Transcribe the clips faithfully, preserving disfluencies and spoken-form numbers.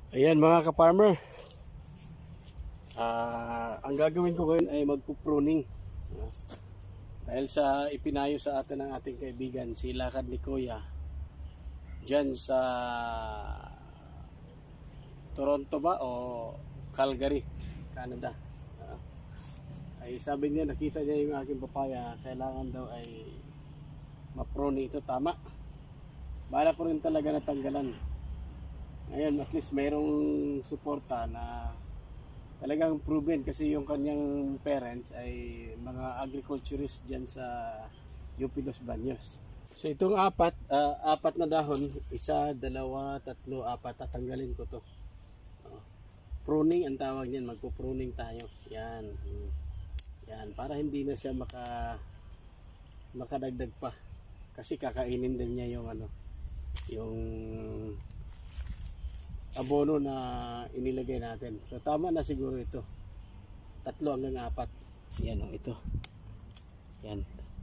Ayan mga ka-farmer, uh, ang gagawin ko ngayon ay magpupruning uh, dahil sa ipinayo sa atin ng ating kaibigan si Lakad ni Kuya dyan sa Toronto ba o Calgary, Canada. Uh, ay sabi niya, nakita niya yung aking papaya, kailangan daw ay mapruning ito. Tama, bala ko rin talaga natanggalan. Ngayon at least mayroong suporta na talagang proven, kasi yung kanyang parents ay mga agriculturist dyan sa U P Los Baños. So itong apat, uh, apat na dahon, isa, dalawa, tatlo, apat, tatanggalin ko to. Uh, pruning ang tawag niyan, magpo-pruning tayo. Yan. Yan, para hindi na siya maka makadagdag pa. Kasi kakainin din niya yung ano, yung abono na inilagay natin. So tama na siguro ito. Tatlo hanggang apat. Yan o, ito. Yan.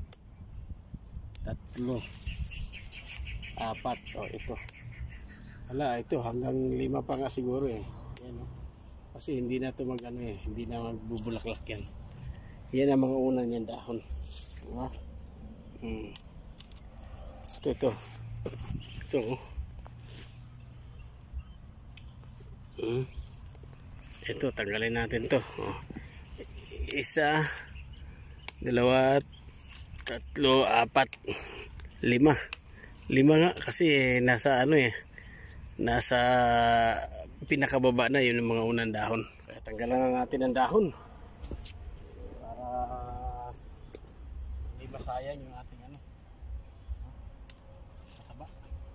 Tatlo. Apat. O, ito. Wala, ito hanggang lima pa nga siguro eh. Yan o. Kasi hindi na ito mag ano eh. Hindi na magbubulaklak yan. Yan ang mga unang yan dahon. Diba? Hmm. Ito, ito. Ito o. Hmm. Ito, tanggalin natin to. Oh. Isa, dalawa, tatlo, apat, lima. Lima nga kasi eh, nasa ano eh, nasa pinakababa na yun yung mga unang dahon. Kaya tanggalan na natin ang dahon para hindi masayang yung ating ano, mataba.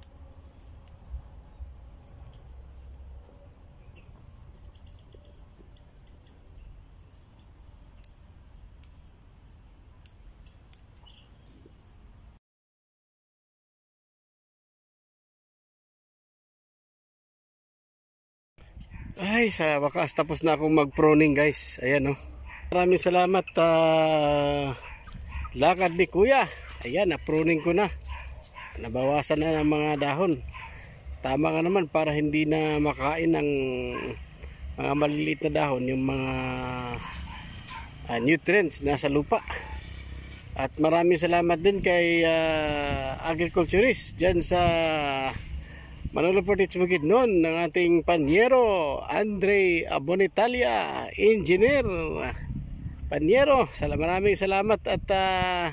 Ay, sa wakas tapos na akong mag-pruning guys. Ayan o. Oh. Maraming salamat uh, Lakad ni Kuya. Ayan, na-pruning ko na. Nabawasan na ng mga dahon. Tama ka naman para hindi na makain ng mga maliliit na dahon yung mga uh, nutrients nasa lupa. At maraming salamat din kay uh, agriculturist dyan sa Manolo Portage Bukidnon ng ating Panyero Andre Abonitalia, engineer Panyero. Maraming salamat at uh,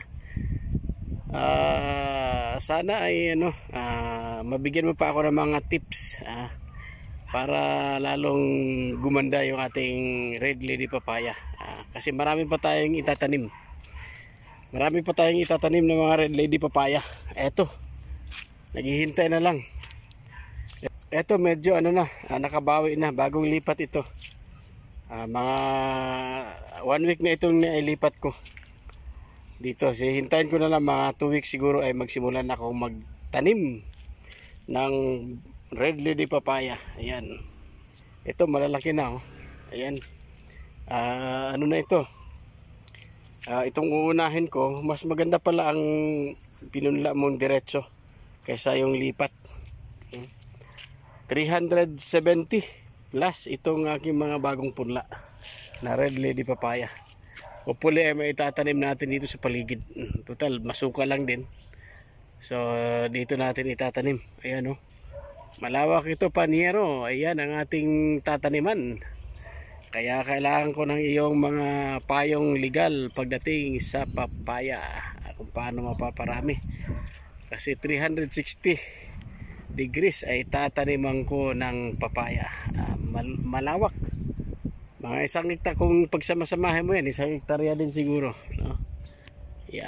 uh, sana ay ano, uh, mabigyan mo pa ako ng mga tips uh, para lalong gumanda yung ating Red Lady Papaya, uh, kasi marami pa tayong itatanim. Marami pa tayong itatanim ng mga Red Lady Papaya. Eto, naghihintay na lang. Eto medyo ano na, ah, nakabawi na, bagong lipat ito. Ah, mga one week na itong nailipat ko dito. So, hintayin ko na lang mga two weeks siguro ay magsimulan na akong magtanim ng Red Lady Papaya. Ayan. Ito malalaki na oh. Ayan. Ah, ano na ito? Ah, itong uunahin ko, mas maganda pala ang pinunla mong diretso kaysa yung lipat. three hundred seventy plus itong aking mga bagong punla na Red Lady Papaya. Hopefully ay may itatanim natin dito sa paligid. Total masuka lang din, so dito natin itatanim. Ayan o, malawak ito Panyero. Ayan ang ating tataniman. Kaya kailangan ko ng iyong mga payong legal pagdating sa papaya, kung paano mapaparami. Kasi three hundred sixty degrees ay tataniman ko ng papaya. uh, mal malawak, mga isang hektar. Kung pagsamasamahin mo yan, isang hektarya din siguro, no? Yeah.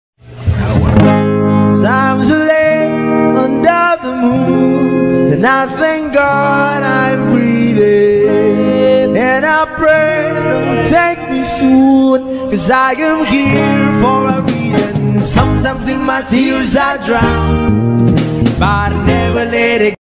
Times are late under the moon, and I thank God I'm breathing, and I pray don't take me soon, cause I am here for a reason. Sometimes in my tears I drown, but I never let it